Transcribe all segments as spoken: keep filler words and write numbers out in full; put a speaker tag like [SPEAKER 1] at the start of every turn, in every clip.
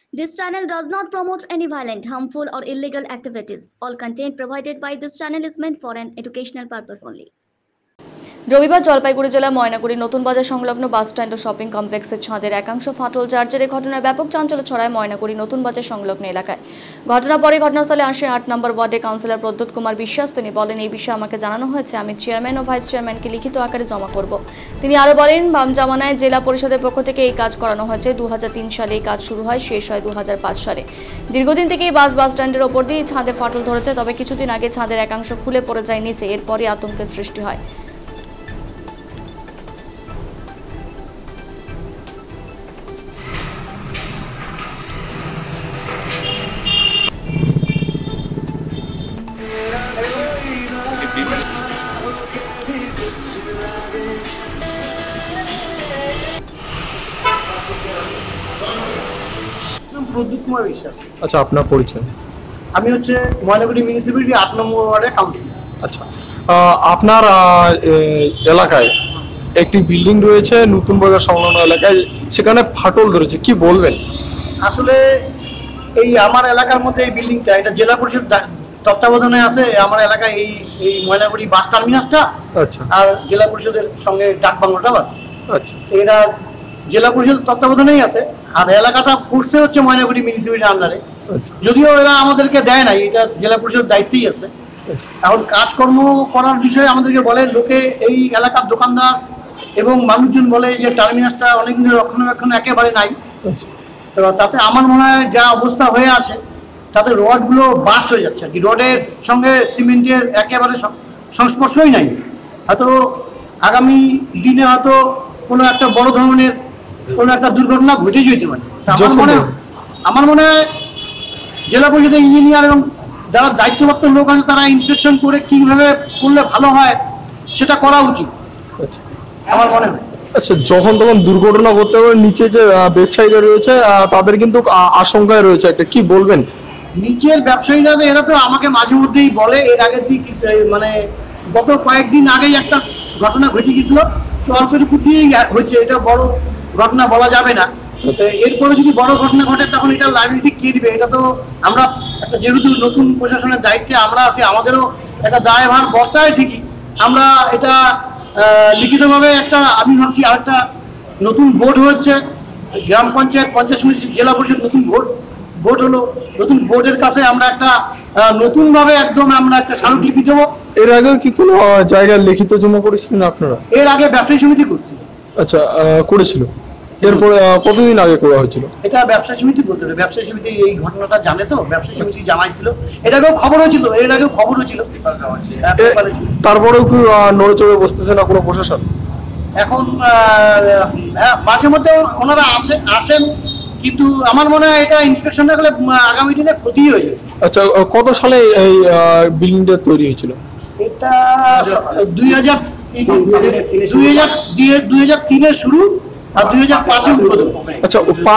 [SPEAKER 1] This channel does not promote any violent, harmful, or illegal activities. All content provided by this channel is meant for an educational purpose only.
[SPEAKER 2] রবিবার জলপাইগুড়ি জেলা ময়নাগুড়ি নতুন বাজার সংলগ্ন bus stand ও shopping কমপ্লেক্সের ছাদের একাংশ ফাটল যার জেরে ঘটনায় ব্যাপক চাঞ্চল্য ছড়ায় ময়নাগুড়ি নতুন বাজার সংলগ্ন এলাকায়। ঘটনা পরে ঘটনাস্থলে আসে আট নম্বর ওয়ার্ডে কাউন্সিলর প্রদ্যোৎ কুমার বিশ্বাস। তিনি বলেন, এই বিষয়ে আমাকে জানানো হয়েছে, আমি চেয়ারম্যান ও ভাইস চেয়ারম্যানকে লিখিত আকারে জমা করব। তিনি আরো বলেন, বাম জামানায় জেলা পরিষদের পক্ষ থেকে এই কাজ করানো হয়েছে। দু হাজার তিন সালে এই কাজ শুরু হয়, শেষ হয় দু হাজার পাঁচ সালে। দীর্ঘদিন থেকেই বাস বাস স্ট্যান্ডের ওপর দিয়ে ছাদে ফাটল ধরেছে, তবে কিছুদিন আগে ছাদের একাংশ খুলে পড়ে যায় নিচে। এরপরই আতঙ্কের সৃষ্টি হয়।
[SPEAKER 3] প্রদ্যোৎ কুমার বিশ্বাস।
[SPEAKER 4] আচ্ছা, আপনার পরিচয়?
[SPEAKER 3] আমি হচ্ছে ময়নাগুড়ি মিউনিসিপ্যালিটি আট নম্বর ওয়ার্ডের কাউন্সিলর।
[SPEAKER 4] আচ্ছা, আপনার এলাকায় একটি বিল্ডিং রয়েছে নতুন বাজার সংলগ্ন এলাকায়, সেখানে ফাটল ধরেছে, কি বলবেন?
[SPEAKER 3] আসলে এই আমার এলাকার মধ্যে এই বিল্ডিংটা, এটা জেলা পরিষদ তত্ত্বাবধানে আছে। আমার এলাকায় এই এই ময়নাগুড়ি বাস টার্মিনাসটা,
[SPEAKER 4] আচ্ছা,
[SPEAKER 3] আর জেলা পরিষদের সঙ্গে ডাক বাংলাটা,
[SPEAKER 4] আচ্ছা,
[SPEAKER 3] এরা জেলা পরিষদ তত্ত্বাবধানেই আছে। আর এলাকাটা পড়ছে হচ্ছে ময়নাগুড়ি মিউনিসিপ্যালিটির আন্ডারে। যদিও এরা আমাদেরকে দেয় নাই, এটা জেলা পরিষদ দায়িত্বেই আছে। এখন কাজকর্ম করার বিষয়ে আমাদেরকে বলে, লোকে এই এলাকার দোকানদার এবং মানুষজন বলে যে টার্মিনাসটা অনেকদিন রক্ষণাবেক্ষণ একেবারে নাই। তাতে আমার মনে হয় যা অবস্থা হয়ে আছে, তাতে রডগুলো বাস্ট হয়ে যাচ্ছে আর কি। রডের সঙ্গে সিমেন্টের একেবারে সংস্পর্শই নাই। হয়তো আগামী দিনে হয়তো কোনো একটা বড় ধরনের কোনো একটা দুর্ঘটনা ঘটে যেতে পারে। আমার মনে আমার মনে হয় জেলা পরিষদের ইঞ্জিনিয়ার এবং যারা দায়িত্বপ্রাপ্ত লোক আছে, তারা ইন্সপেকশন করে কীভাবে করলে ভালো হয় সেটা করা উচিত আমার মনে হয়।
[SPEAKER 4] আচ্ছা, যখন তখন দুর্ঘটনা ঘটতে পারে, নিচে যে ব্যবসায়ীরা রয়েছে তাদের কিন্তু আশঙ্কায় রয়েছে একটা, কি বলবেন?
[SPEAKER 3] নিচের ব্যবসায়ীরা এরা তো আমাকে মাঝে মধ্যেই বলে। এর আগে মানে গত কয়েকদিন আগেই একটা ঘটনা ঘটে গেছিল, তো অল্প একটু দিয়েই হয়েছে, এটা বড় ঘটনা বলা যাবে না। এরপরে যদি বড় ঘটনা ঘটে তখন এটা লাইবিলিটি কে দিবে? এটা তো আমরা একটা, যেহেতু নতুন প্রশাসনের দায়িত্বে আমরা আছি, আমাদেরও একটা দায়ভার বর্তায় ঠিকই। আমরা এটা লিখিতভাবে একটা, আমি ভাবছি আরেকটা নতুন বোর্ড হচ্ছে গ্রাম পঞ্চায়েত পঞ্চায়েত সমিতি জেলা পরিষদ নতুন বোর্ড বোর্ড হলো, নতুন বোর্ডের কাছে আমরা একটা নতুনভাবে একদম আমরা একটা স্মারকলিপি দেবো।
[SPEAKER 4] এর আগেও কি কোনো জায়গায় লিখিত জমা করেছিলেন আপনারা?
[SPEAKER 3] এর আগে ব্যবসায়ী সমিতি করছি।
[SPEAKER 4] আচ্ছা, করেছিল। এরপরে কতদিন আগে করা হয়েছিল?
[SPEAKER 3] এটা ব্যবসায়ী সমিতি বলতে হবে। ব্যবসায়ী সমিতি এই ঘটনাটা জানে, তো ব্যবসায়ী সমিতি জানাইছিল। এর আগেও খবরও ছিল, এর আগেও খবরও ছিল।
[SPEAKER 4] তারপরেও কি নড়েচড়ে বসতেছে না কোনো প্রশাসন? এখন
[SPEAKER 3] মাঝে মধ্যে ওনারা আসে আসেন, কিন্তু আমার মনে হয় এটা ইন্সপেকশন না করলে আগামী দিনে ক্ষতি হয়ে যাবে।
[SPEAKER 4] আচ্ছা, কত সালে এই বিল্ডিংটা তৈরি হয়েছিল?
[SPEAKER 3] এটা দুই হাজার দুই হাজার দুই হাজার তিনের শুরু আর দুই হাজার পাঁচের উদ্বোধন।
[SPEAKER 4] আচ্ছা,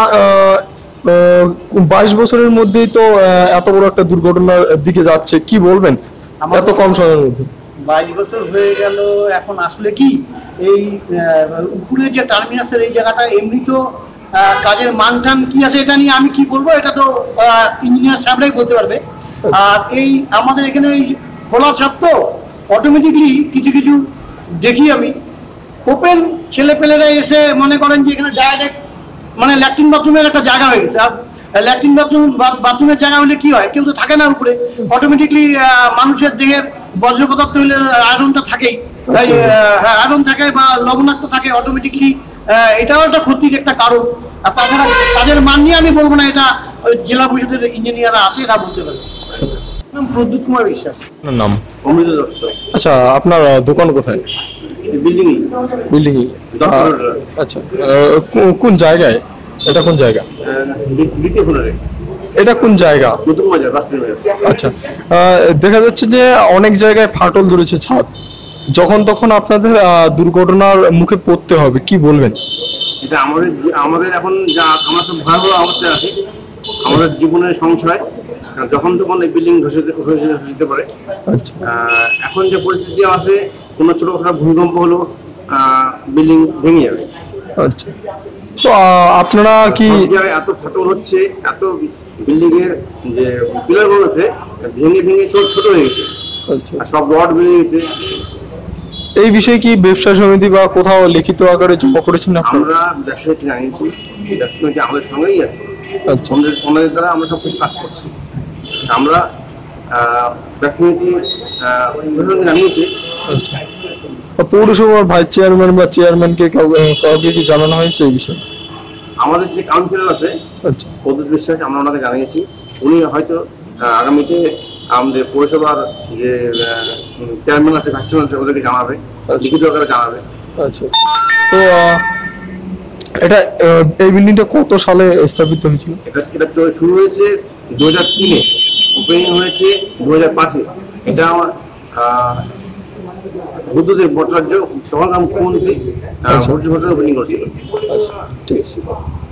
[SPEAKER 4] বাইশ বছরের মধ্যেই তো এত বড় একটা দুর্ঘটনার দিকে যাচ্ছে, কি বলবেন এত কম সময়ের মধ্যে?
[SPEAKER 3] বাইশ বছর হয়ে গেল। এখন আসলে কি এই উপরে যে টার্মিনাসের এই জায়গাটা, এমনি তো কাজের মান টান কি আছে এটা নিয়ে আমি কি বলবো, এটা তো ইঞ্জিনিয়ার সাহেবরাই বলতে পারবে। আর এই আমাদের এখানে এই খোলা ছাদ, তো অটোমেটিকলি কিছু কিছু দেখি আমি ওপেন ছেলেপেলেরা এসে মনে করেন যে এখানে ডাইরেক্ট মানে ল্যাট্রিন বাথরুমের একটা জায়গা হয়ে গেছে। আর ল্যাট্রিন বাথরুম বাথরুমের জায়গা হলে কি হয়, কেউ তো থাকে না উপরে, অটোমেটিকলি মানুষের দেহের বর্জ্য পদার্থ হলে আয়রনটা থাকেই, হ্যাঁ আয়রন থাকে বা লবণাক্ত থাকে, অটোমেটিকলি এটাও একটা ক্ষতির একটা কারণ। আর তাছাড়া কাজের মান নিয়ে আমি বলবো না, এটা জেলা পরিষদের ইঞ্জিনিয়াররা আছে, এটা বলতে পারে। প্রদ্যোৎ কুমার বিশ্বাস।
[SPEAKER 4] নাম?
[SPEAKER 3] অমৃত দত্ত।
[SPEAKER 4] আচ্ছা, আপনার দোকান কোথায়?
[SPEAKER 3] বিল্ডিং
[SPEAKER 4] বিল্ডিং আচ্ছা, কোন জায়গায় এটা? কোন জায়গা এটা? কোন জায়গা?
[SPEAKER 3] নতুন বাজার বাস টার্মিনাস।
[SPEAKER 4] আচ্ছা, দেখা যাচ্ছে যে অনেক জায়গায় ফাটল ধরেছে ছাদ, যখন তখন আপনাদের দুর্ঘটনার মুখে পড়তে হবে, কি বলবেন?
[SPEAKER 5] এটা আমাদের আমাদের এখন যা আমরা তো ভয়াবহ অবস্থায় আছি, আমাদের জীবনের সংশয়, যখন তখন এই বিল্ডিং ধসে ধসে যেতে পারে। এখন যে পরিস্থিতি আছে, কোনো ছোটখাটো ভূমিকম্প হলো বিল্ডিং ভেঙে যাবে।
[SPEAKER 4] আচ্ছা, তো আহ, আপনারা কি
[SPEAKER 5] সব জায়গায় এত ফাটল হচ্ছে, এত বিল্ডিং এর যে পিলার গুলো আছে ভেঙে ভেঙে ছোট ছোট হয়ে গেছে,
[SPEAKER 4] আচ্ছা,
[SPEAKER 5] আর সব রড বেরিয়ে গেছে।
[SPEAKER 4] এই বিষয়ে কি ব্যবসা সমিতি বা কোথাও লিখিত আকারে জমা করেছেন আপনারা?
[SPEAKER 5] আমরা ব্যবসায়ীকে জানিয়েছি, ব্যবসা সমিতি আমাদের সঙ্গেই আছে,
[SPEAKER 4] আচ্ছা,
[SPEAKER 5] ওনাদের ওনাদের দ্বারা আমরা সব কিছু কাজ করছি। আমরা ব্যবসা সমিতি প্রশাসনকে জানিয়েছি।
[SPEAKER 4] আচ্ছা। আর পৌরসভার ভাইস চেয়ারম্যান বা চেয়ারম্যানকে কাউ- কাউকে কি জানানো হয়েছে এই বিষয়ে?
[SPEAKER 5] আমাদের যে কাউন্সিলর আছে
[SPEAKER 4] আচ্ছা,
[SPEAKER 5] প্রদ্যুৎ বিশ্বাস, আমরা ওনাকে জানিয়েছি। উনি হয়তো আহ, আগামীতে আমাদের পৌরসভার যে চেয়ারম্যান আছে, ভাইস চেয়ারম্যান আছে, ওদেরকে জানাবে, লিখিত আকারে জানাবে।
[SPEAKER 4] আচ্ছা। তো আহ, এটা আহ, এই বিল্ডিংটা কত সালে স্থাপিত হয়েছিল?
[SPEAKER 5] এটা এটা তো শুরু হয়েছে দু হাজার তিনে, ওপেনিং হয়েছে দু হাজার পাঁচে। এটা আমার আহ, বুদ্ধদেব ভট্টাচার্য তখন মুখ্যমন্ত্রী ভট্টাচার্য ওপেনিং করেছিল।
[SPEAKER 4] আচ্ছা, ঠিক আছে।